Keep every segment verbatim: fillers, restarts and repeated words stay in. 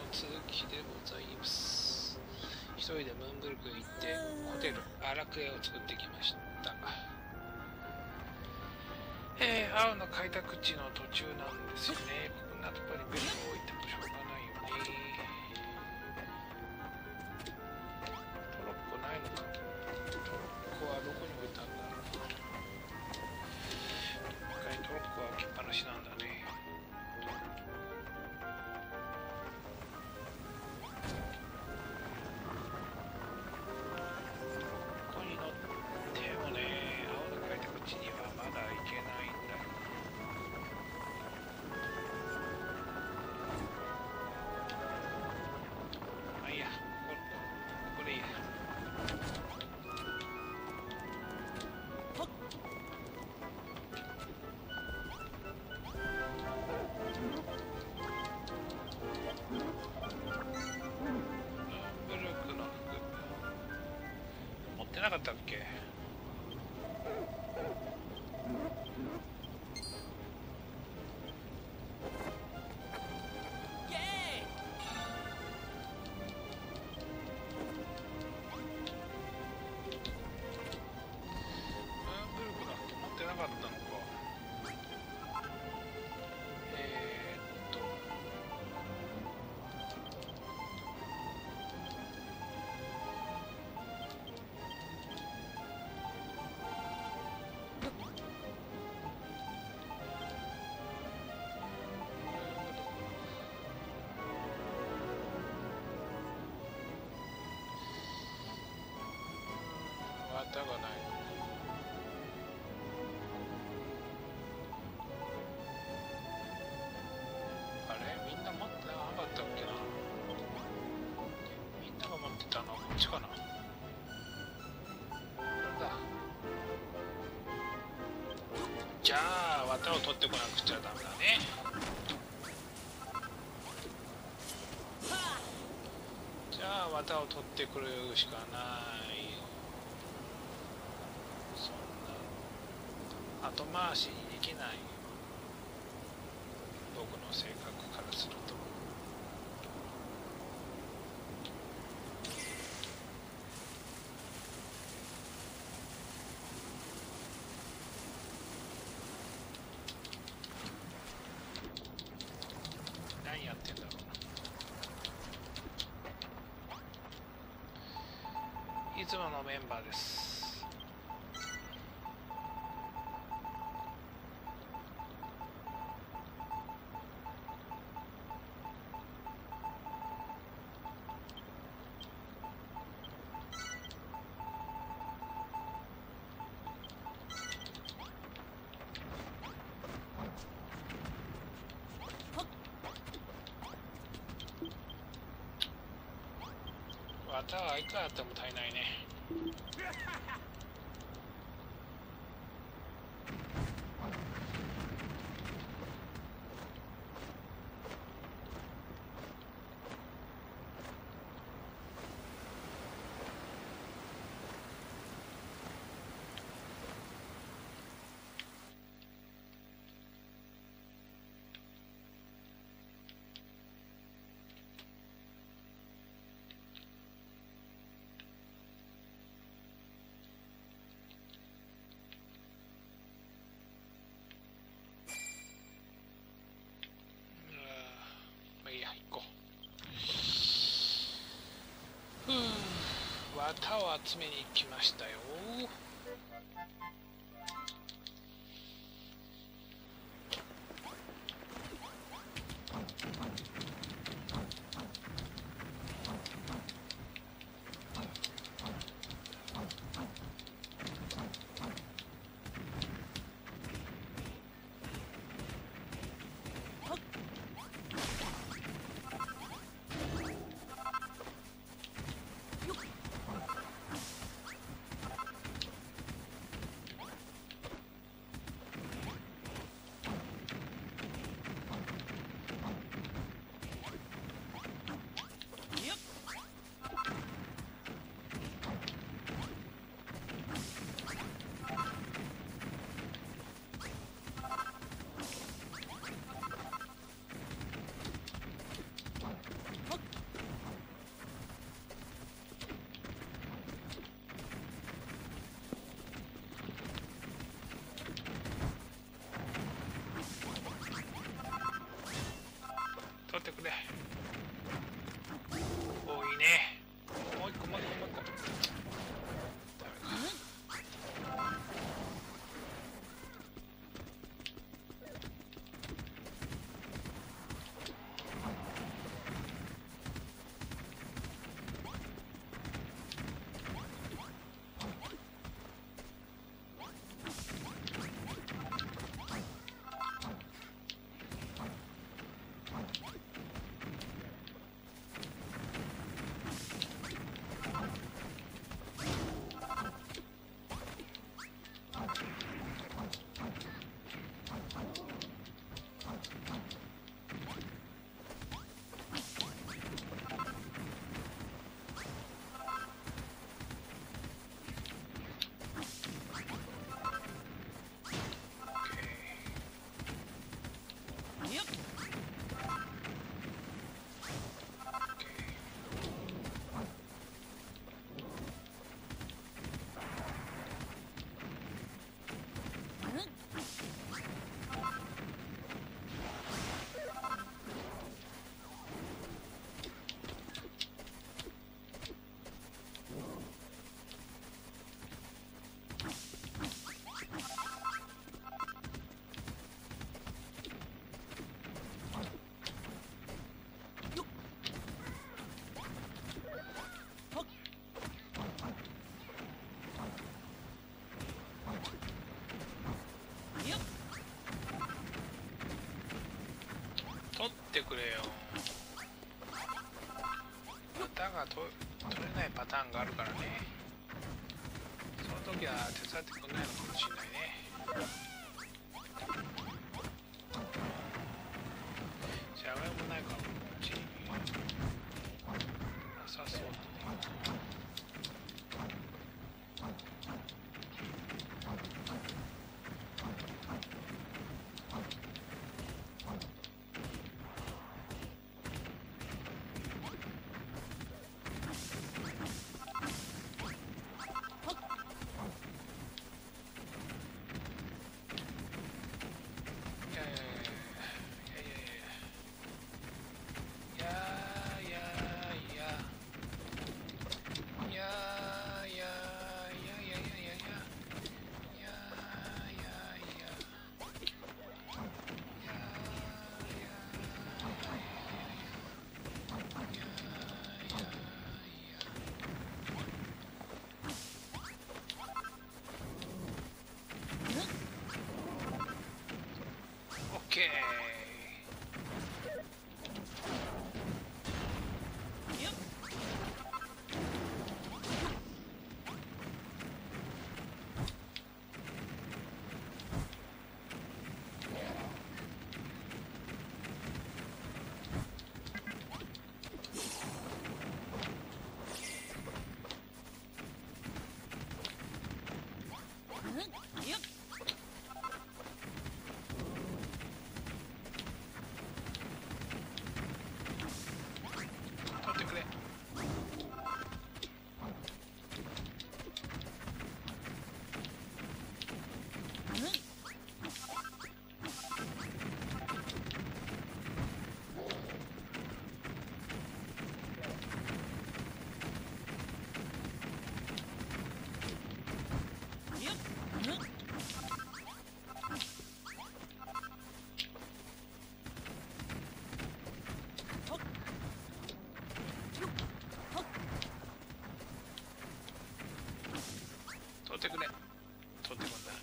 続きでございます。一人でムーンブルクへ行ってホテルアラクエを作ってきました。えー、青の開拓地の途中なんですよね。こんなところにベルを置いてもしょうがないよね。トロッコないのか。トロッコはどこに置いたんだろう。一回トロッコは置きっぱなしなんだね。ここに乗ってもね、青の開拓地にはまだ行けないんだよ。まあいいや、ここ、ここでいいや。ブルクの服持ってなかったっけ？ブルクの服持ってなかったのか。えーっと綿がない。あれ、みんな持ってなかったっけな。みんなが持ってたのはこっちかな。なんだ。じゃあ綿を取ってこなくちゃダメだね。じゃあ綿を取ってくるしかない。そんな後回しにできない。僕の性格からすると。何やってんだろうな。いつものメンバーです。綿はいくらあっても足りないね。まあいいや、行こう。ふう、綿を集めに来ましたよ。 ってくれ。おーいいね。もう一個もう一個もう一個。ダメか。取ってくれよ。旗がと取れないパターンがあるからね。その時は手伝ってくれないのかもしれないね。じゃがいもないかも。こっちになさそうだね。取ってくれ。取ってくんだ。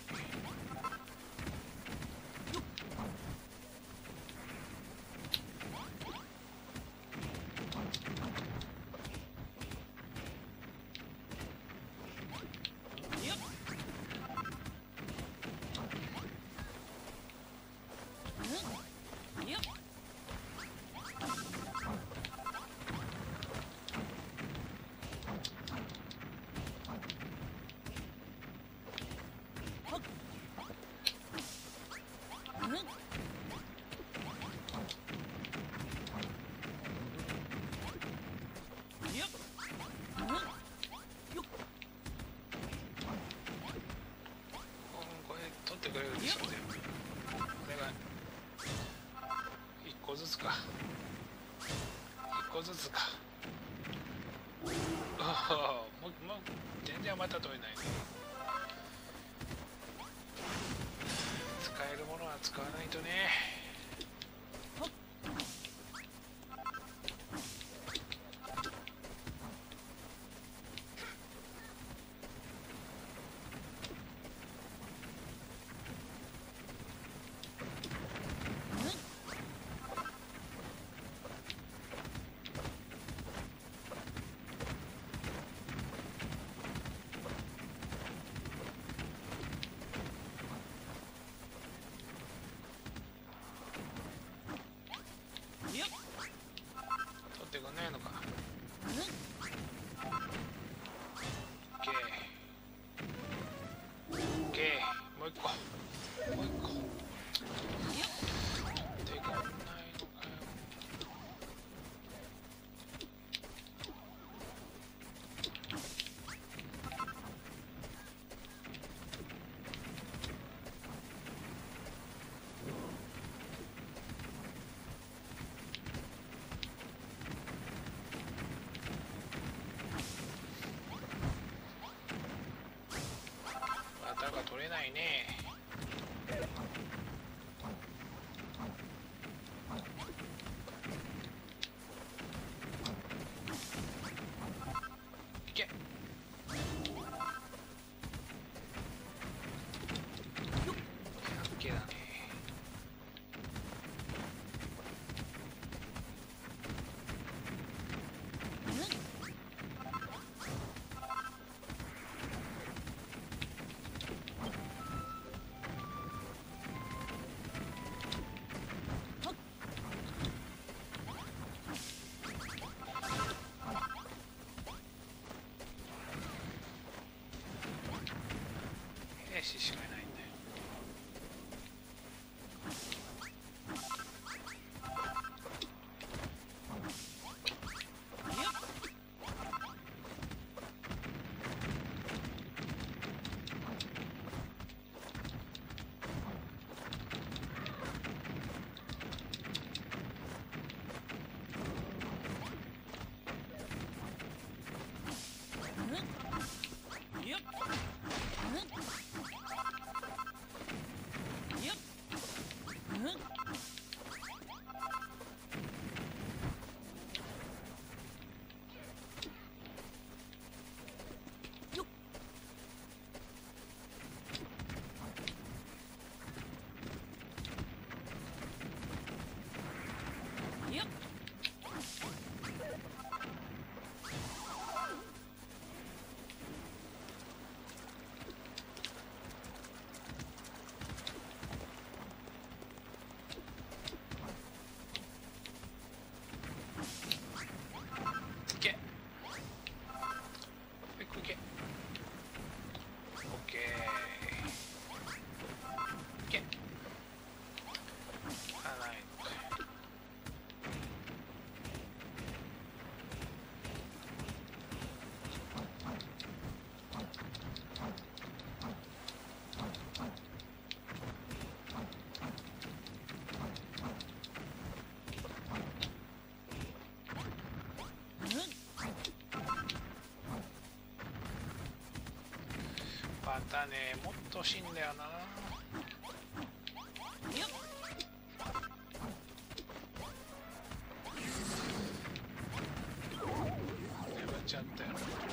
取ってくれるでしょうね。お願い。一個ずつか。 個ずつか。おお、もうもう全然また取れないね。使えるものは使わないとね。取ってくんないのか。オッケーオッケー、もう一個もう一個。手がないのかよ。綿が取れないね。いけ。オッケーだね。兵士しかいないんだよ。またね、もっと欲しいんだよな。眠っちゃったよ。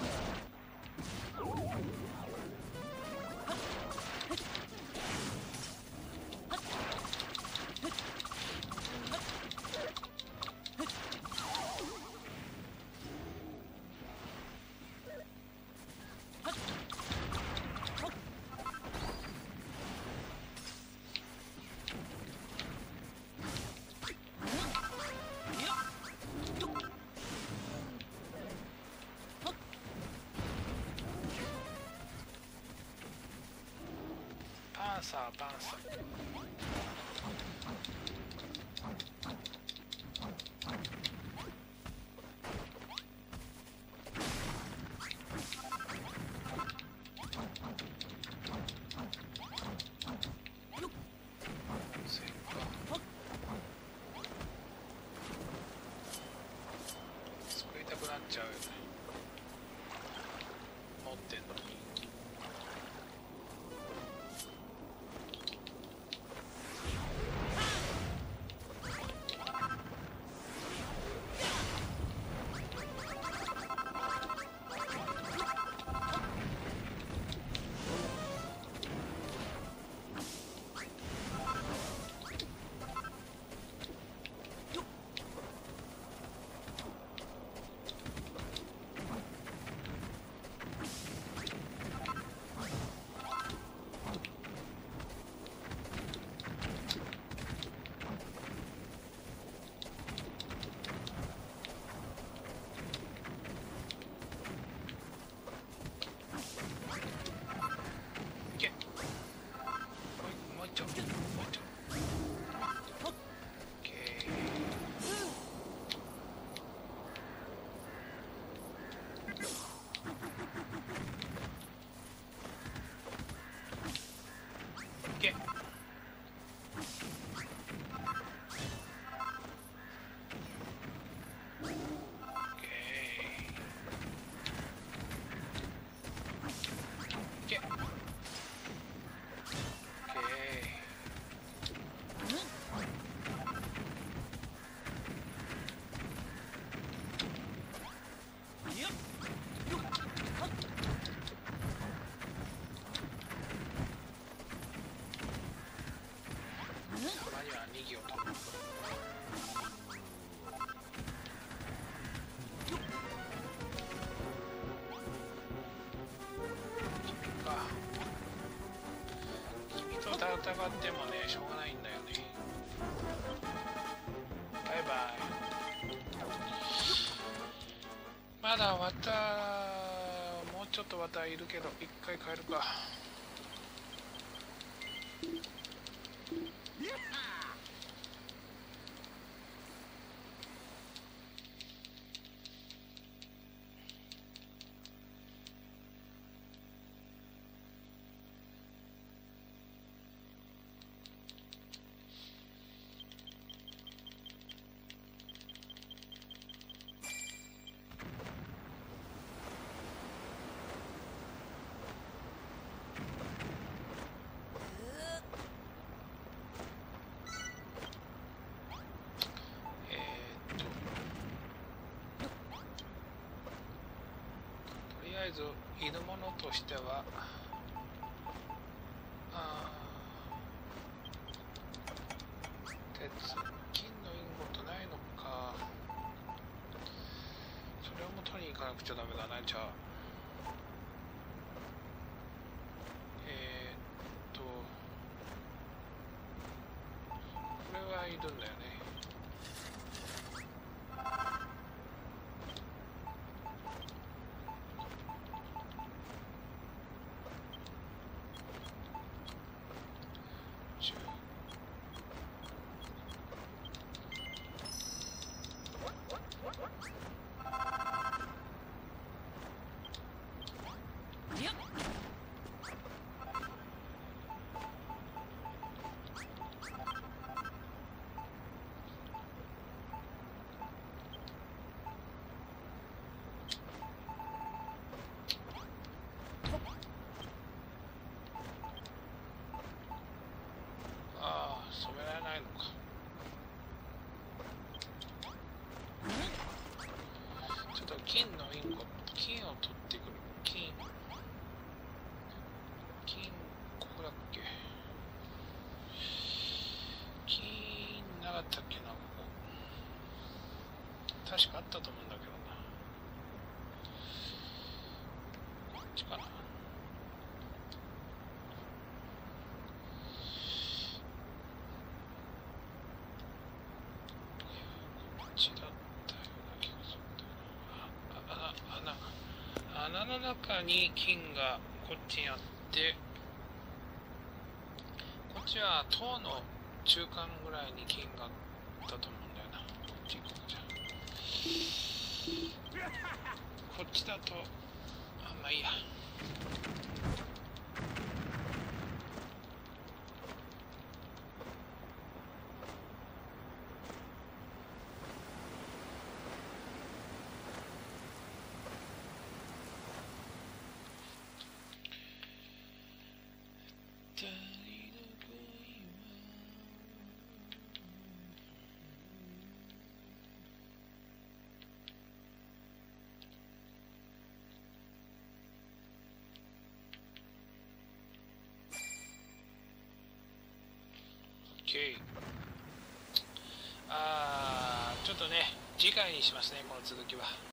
パンサーパンサー。 がってもねしょうがないんだよね。バイバイ。まだ綿もうちょっと綿いるけど一回帰るか。とりあえずいるものとしてはあ鉄金のインゴットないのか。それをもとに行かなくちゃダメだな。じゃあえー、っとこれはいるんだよね。染められないのか。ちょっと金のインゴット、金を取ってくる。金金ここだっけ。金なかったっけな。ここ確かあったと思うんだけどな。こっちかな。穴の中に金がこっちにあって、こっちは塔の中間ぐらいに金があったと思うんだよな。こっち行こうじゃ。こっちだとあんまいいや。あーちょっとね次回にしますね、この続きは。